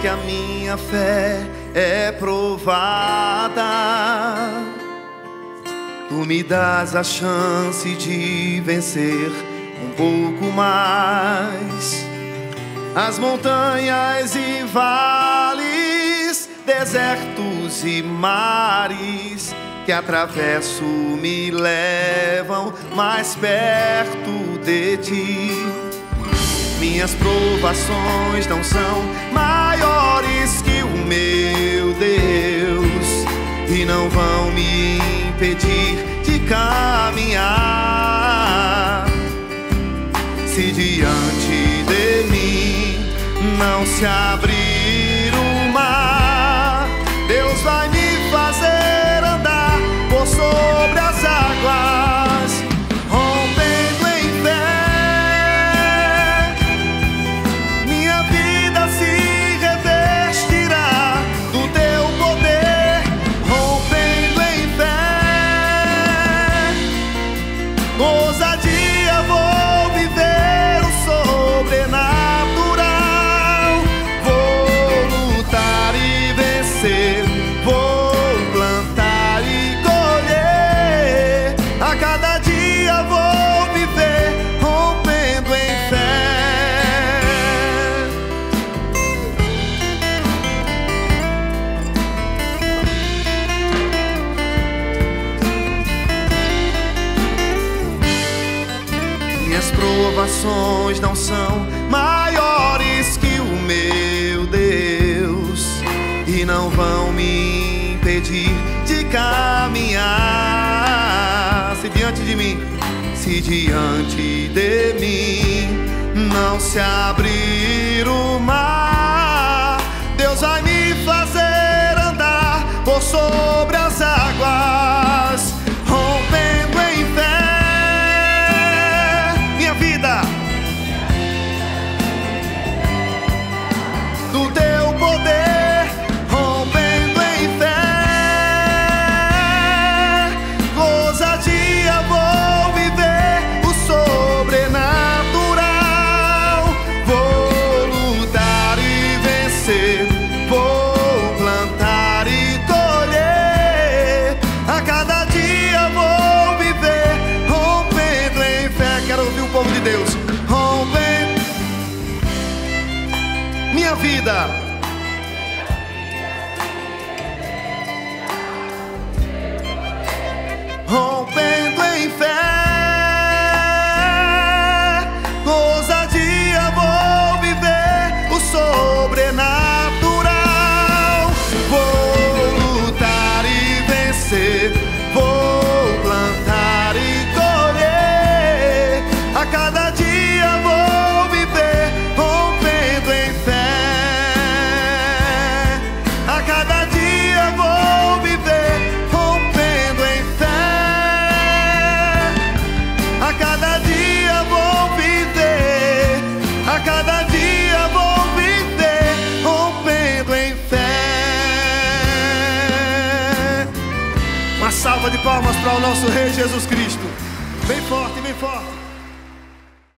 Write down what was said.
que a minha fé é provada, tu me dás a chance de vencer um pouco mais. As montanhas e vales, desertos e mares que atravesso me levam mais perto de ti. Minhas provações não são maiores que o meu Deus e não vão me impedir de caminhar. Se diante de mim não se abrir o mar, Deus vai me fazer andar por sobre as águas, rompendo em fé. Minha vida se revestirá do teu poder, rompendo em fé. Ousadia vou viver o sobrenatural, vou lutar e vencer, vou plantar e colher. A cada dia vou viver rompendo em fé. Minhas provações não são maiores que o meu Deus e não vão me impedir de caminhar. Se diante de mim não se abrir o mar, Deus vai me fazer andar por sobre as águas, rompendo em fé. Minha vida do teu poder, rompendo em fé. Ousadia vou viver o sobrenatural, vou lutar e vencer, vou plantar e colher. A cada dia vou viver rompendo em fé. Quero ouvir o povo de Deus rompendo. Minha vida rompendo em fé. Ousadia vou viver o sobrenatural, vou lutar e vencer, vou plantar e colher. A cada dia vou viver rompendo em fé. A cada dia vou viver rompendo em fé. A cada dia vou viver, a cada dia vou viver rompendo em fé. Uma salva de palmas para o nosso Rei Jesus Cristo. Bem forte, bem forte.